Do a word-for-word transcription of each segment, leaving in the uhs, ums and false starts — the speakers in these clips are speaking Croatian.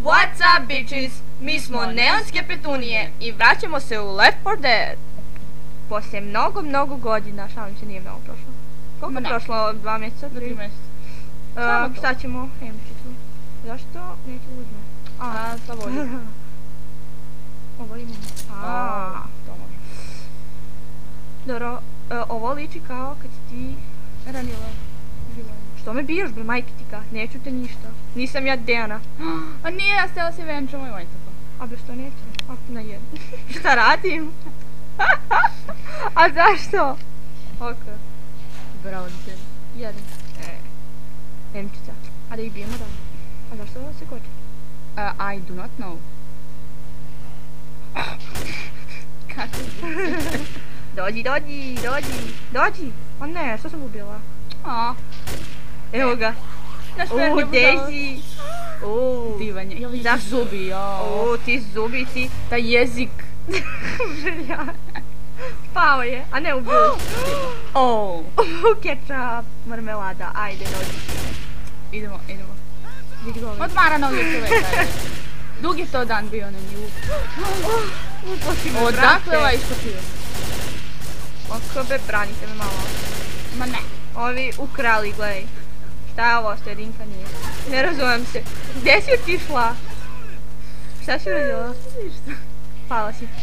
What's up bitches? Mi smo Neonske Petunije i vraćamo se u Left four Dead. Poslije mnogo, mnogo godina, šalim se, nije mnogo prošlo. Koliko je prošlo? Dva mjeseca? Tri mjeseca. Uh, šta ćemo? Hemčicu. Zašto? Neću uzme. A, slavolju. Ovo imamo. Aaaa, to može. Dobro, uh, ovo liči kao kad ti ranila. Što me biješ, bre, majke ti ka? Neću te ništa. Nisam ja Dejana. A nije, ja stela si venčamo i vanjtako. A be što neću? A na jednu. Šta radim? A zašto? Ok. Bravo za tebi. Jedan. E. Nemčica. A da ih bijemo dalje. A zašto ovo se koči? Uh, I do not know. Kako je? Dođi, dođi, dođi, dođi. O ne, što sam ubila? A. Evo ga. Uuu, Daisy. Uuu. Divanje. Jel ti zubi, jao. Uuu, ti zubi, ti. Taj jezik. Ja. Pao je, a ne ubili. Oh. Ketchup, marmelada, ajde, dođi. Idemo, idemo. Vidi ga ovaj. Odmara ovdje čovjeka. Dug je to dan bio na nju. Odakle ovaj iskopio? Oko be, branite me malo. Ma ne. Ovi ukrali, gledaj. Šta je ovo što jedinka nije? Ne razumijem se. Gdje si otišla? Šta si uradila? Ništa. Pala si.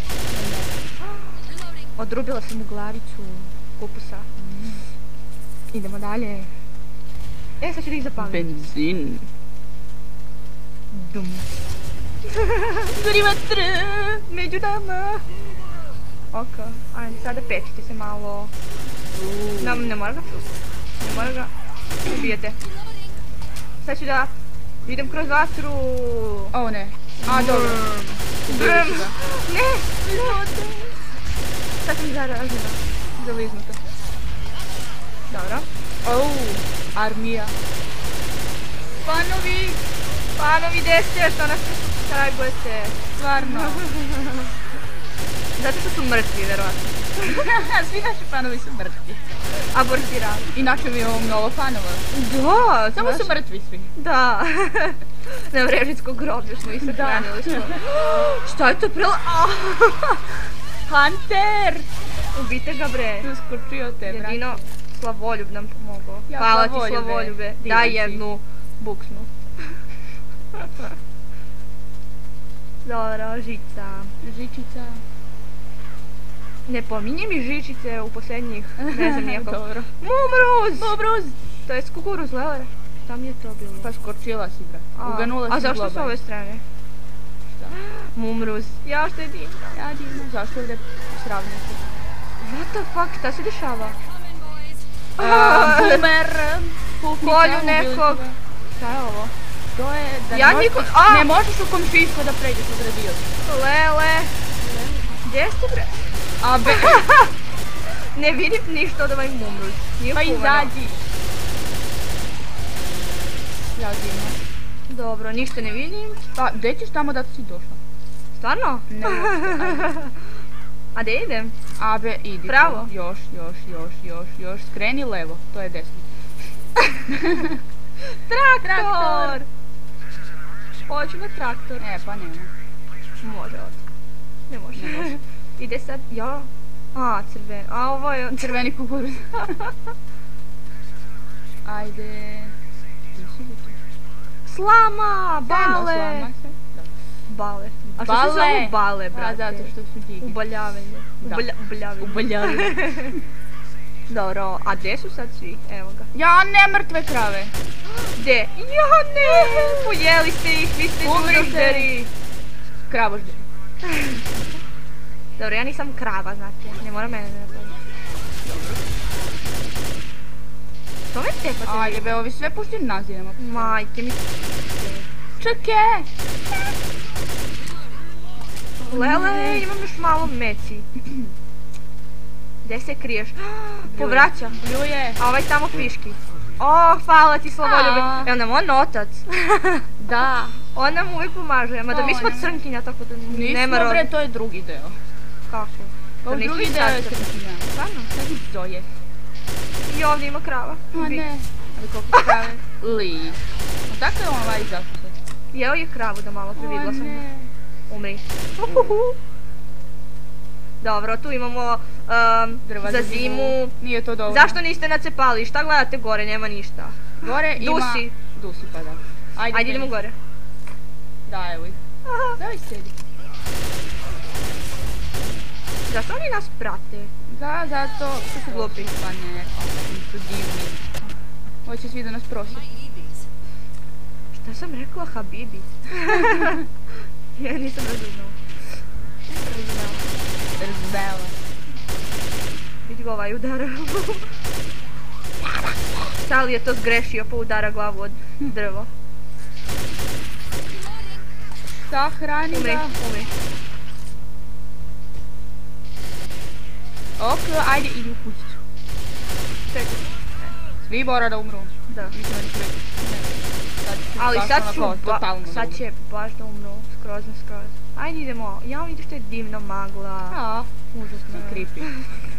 Odrubila sam mu glavicu kupusa. Idemo dalje. E, sad ću da ih zapalim. Benzin. Dum. Gori vatra među nama. Ok, ajde sada pečite se malo. Nam ne mora ga Ne mora ga ubijete. Sad ću da idem kroz vatru. O ne. A dobro. Brm. Ne, ne. Sad sam zaražena. Zaliznuta. Dobro. Au, armija. Panovi. Panovi, gdje ste? Što nas trajbujete? Stvarno. Zato što su mrtvi, verovatno. Svi naši fanovi su mrtvi. Abortirali. Inače mi imamo mnogo fanova. Da, samo su mrtvi svi. Da. Na Vrežinsko groblje smo ih sahranili smo. Šta je to prela? Hunter! Ubite ga, bre. Tu skočio te, brate. Jedino Slavoljub nam pomogao. Ja, hvala ti, Slavoljube. Slavoljube. Daj jednu buksnu. Dobro, žica. Žičica. Ne pominje mi žičice u posljednjih, ne znam nijekog. Dobro. Mumruz! Mumruz! To je kukuruz, lele. Šta mi je to bilo? Pa skočila si, brat. Uganula si globaj. A zašto globaj. s ove strane? Šta? Mumruz. Ja što je divno. Ja divno. Zašto ovdje sravnjati? What the fuck, šta se dešava? Boomer! Kolju nekog. Šta je ovo? To je da Ja ne, možeš, niko... A! ne možeš u komšijsko da pređeš od radio. Lele. Gdje ste, bre? A be... Ne vidim ništa od ovaj mumruz. Nije Pa kuvano. izađi. Ja divno. Dobro, ništa ne vidim. Pa, gdje ćeš tamo da si došla? Stvarno? Ne možete, A gdje idem? A be, idi. Pravo? Još, još, još, još, još. Skreni levo, to je desno. Traktor! Hoću na traktor. E, pa nema. Može ovdje. Ne može. Ne može. Ide sad, ja. A, crven. A, ovo je... Crveni kukuruz. Ajde. Ti si li tu? Slama! Bale! Slama se. Bale. A što Bale. se zovu bale, brate? Pa, zato što su digi. Ubaljavanje. Da. Ubalja, ubaljavanje. Ubaljavanje. Dobro, a gdje su sad svi? Evo ga. Ja, ne mrtve krave. Gdje? Ja, ne! Pojeli ste ih, vi ste ljudožderi. Kravožderi. Dobro, ja nisam krava, znate. Ne mora mene da napraviti. Dobro. Što me tepate? Ajde be, ovi sve pušti nazivamo. Majke mi... Čekaj! Lele, imam još malo meci. Gdje se kriješ? Povraća. Bljuje. A ovaj tamo piški. O, hvala ti, Slavoljube. Evo nam on otac. Da. On nam uvijek pomaže, mada mi smo crnkinja, tako da nema Nismo, bre, rodi. to je drugi deo. Kako? Pa drugi deo je crnkinja. Stvarno? Sad i to je. I ovdje ima krava. A ne. Ali koliko krave? Li. Odakle je on ovaj izašao sad? Jeo je kravu da malo previdla sam. ne. Umri. Uhuhu. Dobro, tu imamo um, Drva za zimu. Nije to dovoljno. Zašto niste nacepali? Šta gledate gore? Nema ništa. Gore ima... Dusi. Dusi pa da. Ajde, Ajde idemo gore. Da, evo ih. Daj sjedi. Zašto oni nas prate? Da, zato... Što su glupi? Pa ne, oni su divni. Hoće svi da nas prosi. Šta sam rekla Habibi? Ja nisam razumela. Nisam razumela. Razumela. Vidi ga ovaj udara. Sali je to zgrešio pa udara glavu od drvo. Sahrani Umri, ga. umri. Ok, ajde, idi u kućicu. Čekaj. Svi mora da umru. Da. Mislim da ću reći. Ne. Ali baš sad onako ću, ba, totalno da sad umru. će baš da umru, skroz na skroz. Ajde idemo, ja vidiš što je divna magla. A, Užasno je. creepy.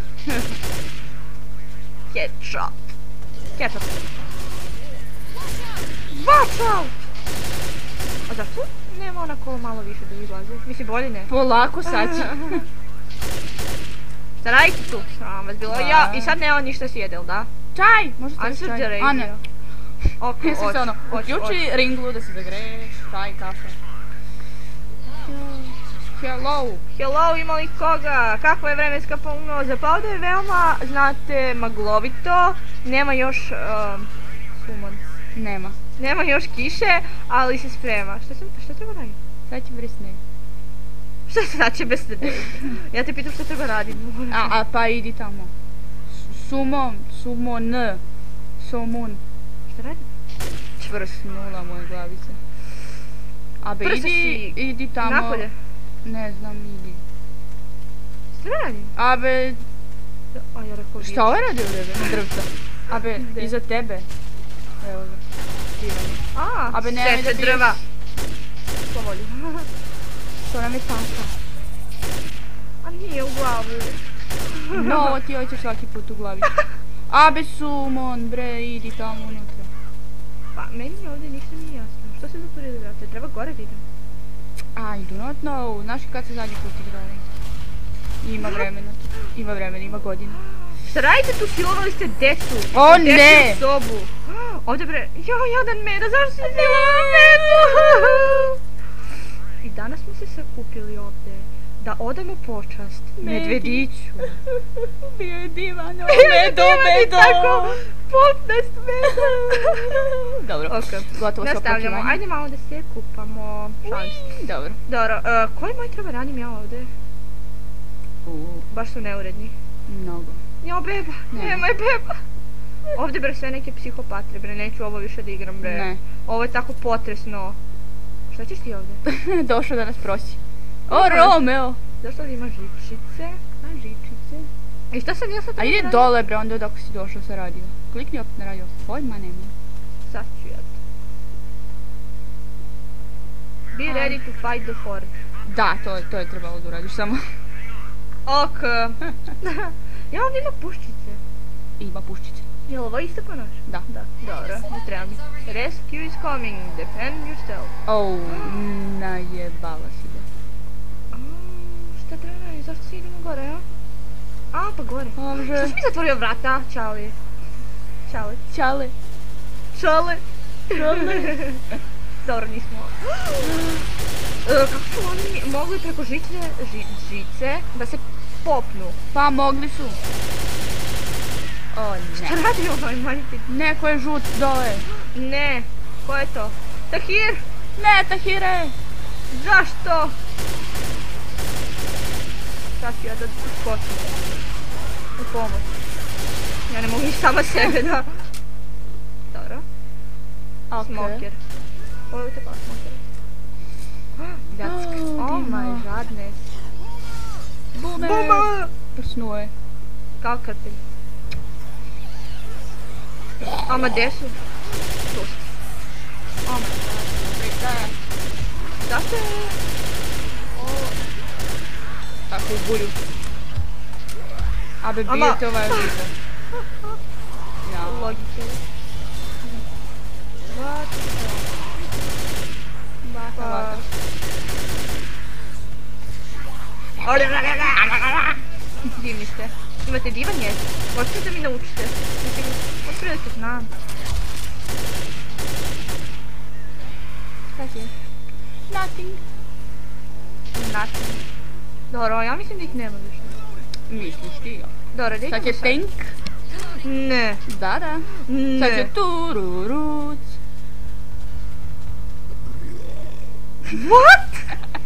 Ketchup. Ketchup. Watch out! A zašto nema onako malo više da izlazi? Misli bolje ne? Polako sad će. Šta radite tu? Sram vas bilo. Da. Ja, i sad nema ništa sjedel, da? Čaj! Možda I'm staviš so čaj? the A ne. radio. Ok, Ja sam oć, se ono, oć, uključi ringlu da se zagreješ, čaj, kafe. Hello! Hello, ima li koga? Kakva je vremenska prognoza? Pa ovdje je veoma, znate, maglovito. Nema još um, suman. Nema. Nema još kiše, ali se sprema. Šta, sam, šta treba raditi? Sad će vrst ne. Šta se znači bez tebe? Ja te pitam šta treba raditi. A, a pa idi tamo. S- Sumon, sumon, somun. Šta radi? Čvrsnula moje glavice. Abe, Prsa idi, si idi tamo. napolje. Ne znam, idi. Šta treba radi? Abe, A ja rekao šta ovaj radi u tebe? Na drvca. Abe, Gde? iza tebe. Evo ga. Divan. A, Abe, nemoj seče da biješ. drva. To volim. To nam je tanka. A nije u glavi. No, ti hoćeš svaki put u glavi. Abe, sumon, bre, idi tamo unutra. Pa, meni ovdje ništa nije jasno. Što se zatvorili vrate? Treba gore da idem. I do not know. Znaš kad se zadnji put igrali? Ima vremena. Ima vremena, ima godina. Šta radite tu? Silovali ste decu. O, U dečju ne! sobu. Ovdje bre, jo, jadan meda, zašto si silova medu? I danas smo se sakupili ovdje da odamo počast medvediću. Bio je divan, o, Medo, medo! Tako, popnest meda. Dobro, Ok, gotovo sa nastavljamo. počevanjem. Ajde malo da se kupamo. Šalim se. Dobro. Dobro, uh, koji moj treba radim ja ovdje? U, Baš su neuredni. mnogo. Jo, beba, Ne. nemoj beba. Ovdje bre sve neke psihopatre, bre, neću ovo više da igram, bre. Ne. Ovo je tako potresno. Šta ćeš ti ovdje? Došao da nas prosi. O, Aha. Romeo! Zašto li ima žičice? A, žičice. I šta sam ja sad A trebala ide raditi? dole, bre, onda dok si došao sa radio. Klikni opet na radio. Pojma nema. Sad ću ja to. Be Aj. ready to fight the horde. Da, to, to je trebalo da uradiš samo. Ok. Ja ovdje ima puščice. Ima puščice. Je li ovo isto ko naš? Da. Da, dobro, ne treba mi. Rescue is coming, defend yourself. Oh, najebala si ga. A, šta treba raditi? Zašto se idemo gore, a? A, pa gore. Može. Što si mi zatvorio vrata? Čali. Čali. Čale. Čale. Čale. Dobro, nismo. E, kako su oni mogli preko žice, ži, žice da se popnu? Pa mogli su. O Šta ne. radi ovaj manjki? Neko je žut dole. Ne. Ko je to? Tahir! Ne, Tahire. Zašto? Sad ću ja da skočim. U pomoć. Ja ne mogu ni sama sebe da... Dobro. Ok. Smoker. Ovo je tako smoker. Ljacka. Oh, Oh divno. my godness. Bume. Buma! Prsnuo je. Kao krpelj. Ama gdje su? Tu su. Oh my god. Zašto je... O, Tako u bulju. Abe, Ama- bijete ovaj lice. Ja. logike. What the... Divni ste. Imate divan jezik. Možete da mi naučite. Mislim, otprilike znam. Šta ti je? Nothing. Nothing. Dobro, ja mislim da ih nema više. Misliš ti ja? Dobro, da Sad će idemo sad. think. Ne. Da, da. Ne. Sad će tururuc. What?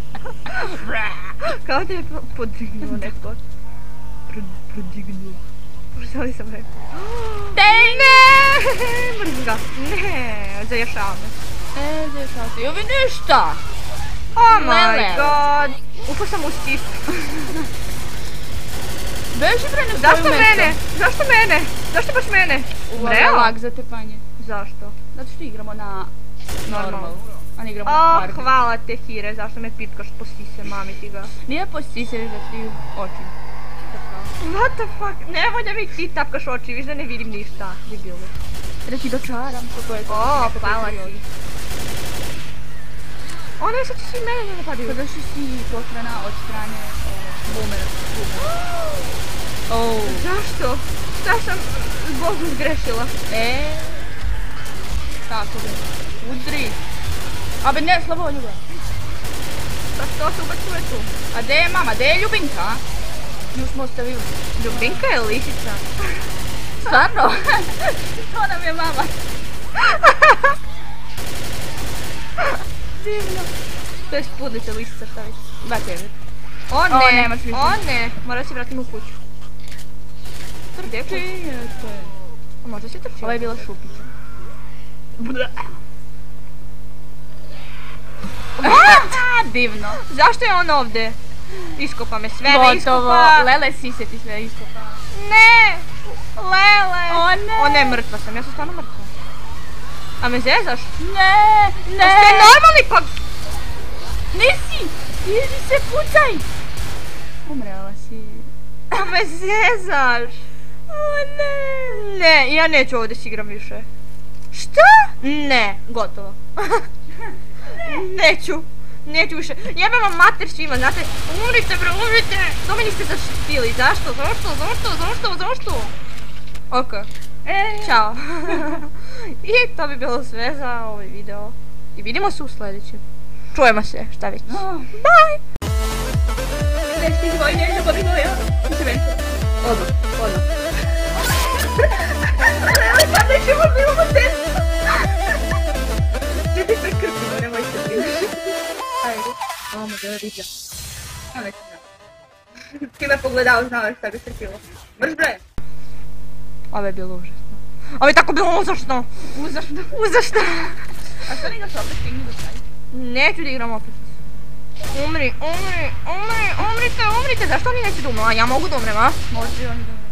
Kao da je podignuo neko. Podignuo. Šta li sam rekao? Dang! Ne! Mrzim ga. Ne, zajašavam me. E, zajašavam se. Ovi ništa. Oh my Lele. god. Upao sam u skip. Beži bre na Zašto svoju mene? mesto. Zašto mene? Zašto baš mene? Umreo? Lag za tepanje. Zašto? Zato što igramo na Normal. normal. A ne igramo na O, hard. hvala te Hire, zašto me pipkaš po sise, mami ti ga. Nije posti se da ti oči. What the fuck? Nemoj da mi ti tapkaš oči, viš da ne vidim ništa. Debilu. Da ti dočaram kako je to. O, hvala ti. O ne, sad će svi mene ne napadaju. Kada što si potrana od strane boomera. Oh. Zašto? Šta sam Bogu zgrešila? E. Tako bi. Udri. Abe ne, slabo ljubav. Pa što se ubacuje tu? A gdje je mama? Gdje je Ljubinka? Nju smo ostavili. Ljubinka je lisica. Stvarno? To nam je mama. Divno. To je spudnica lisica, šta već? Dva tebe. O ne, O, nemaš više. o ne, mora se vratim u kuću. Gdje je kuća? Čijete. A možda se trči. Ovo je bila šupica. Divno. Zašto je on ovdje? Iskopa me, sve me Gotovo. iskopa. Lele sise ti sve iskopa. Ne! Lele! O ne! O ne, mrtva sam, ja sam stvarno mrtva. A me zezaš? Ne, ne. A ste normalni pa... Nisi! Iži se, pucaj! Umrela si. A me zezaš? O ne! Ne, ja neću ovdje s igram više. Šta? Ne, gotovo. Neću. Neću više. Jebem vam mater svima, znate. Umrite bre, umrite. To me niste zaštitili. Zašto? Zašto? Zašto? Zašto? Zašto? Ok. E. Ćao. I to bi bilo sve za ovaj video. I vidimo se u sljedećem. Čujemo se, šta već. Bye! Večki vojne, ljubavi moja. Mislim već. Odmah, odmah. Ali pa nećemo bilo testu. Ne ti prekrpimo, nemoj se priliši. Ajde. Ovo da je vidio. Ovo neću znam. Ti me pogledao, znao šta bi se pilo. Mrš bre. Ovo je bilo užasno. Ovo je tako bilo uzašno. Uzašno. Uzašno. A što ne igraš opet stigni do kraja? Neću da igram opet. Umri, umri, umri, umrite, umrite. Zašto oni neće da umru? A ja mogu da umrem, a? Može i oni da